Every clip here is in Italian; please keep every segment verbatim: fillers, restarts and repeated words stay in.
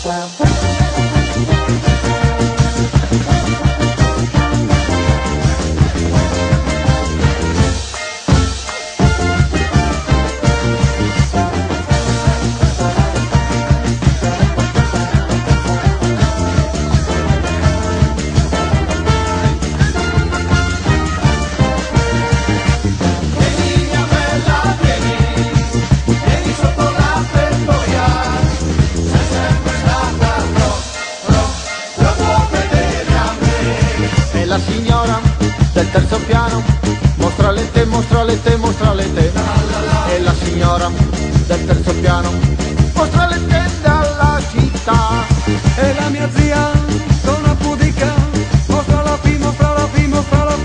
La signora del terzo piano mostra le te, mostra le te, mostra le te. E la signora del terzo piano mostra le te dalla città. E la mia zia donna pudica mostra la P, mostra la P, mostra la P.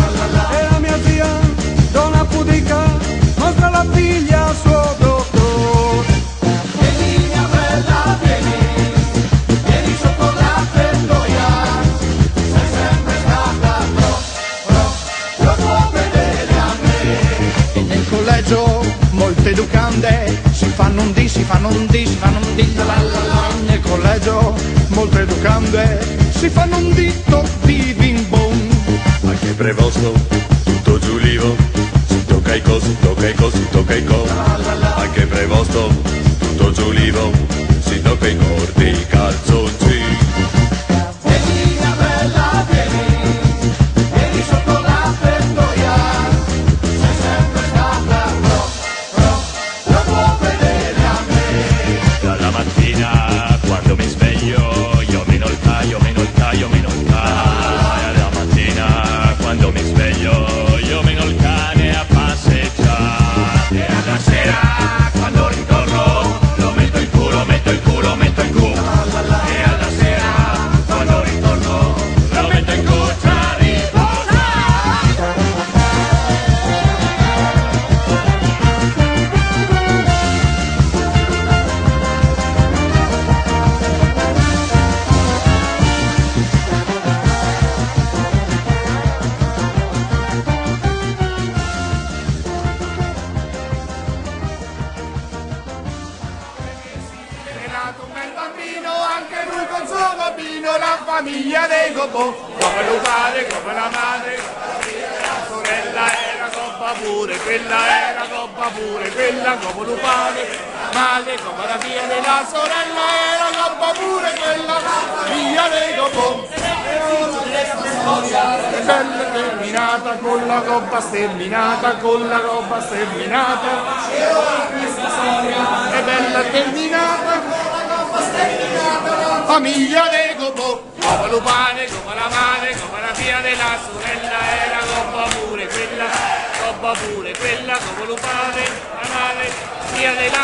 E la mia zia donna pudica mostra la figlia al suo dottore. Vieni mia bella, vieni, vieni sotto la tettoia. Sei sempre stata pro, pro, troppo fedele a me. E nel collegio molte educande si fanno un di, si fanno un di, si fanno un di, la la la. Nel collegio molte educande si fanno un dito di bim bom. Anche prevosto, tutto giulivo, si tocca i co, si tocca i co, si tocca i co. Anche prevosto, tutto giulivo, si tocca i corti calzoncini. Vieni mia bella, vieni, vieni sotto la tettoia. Sei sempre stata pro, pro, troppo fedele a me. Dalla mattina quando mi sveglio, io meno il ca, io meno il ca, io meno il ca. Dalla mattina quando mi sveglio, io meno il cane a passeggiare. E alla sera quando ritorno, lo metto il culo, metto il culo, metto il culo. E alla sera quando ritorno, lo metto in cuccia a riposare. È nato un bel bambino, anche lui con suo bambino, la famiglia dei Gobbo. Come lo padre, come la madre, la sorella era gobba pure, quella era gobba pure, quella come lo padre, madre come la figlia della sorella era gobba pure, quella figlia dei Gobbo. È bella terminata con la gobba sterminata, con la gobba sterminata. È bella terminata. Famiglia dei Gobbo, come lo pane, come la madre, come la figlia della sorella era gobba pure, quella gobba pure, quella come lo pane, la madre, figlia della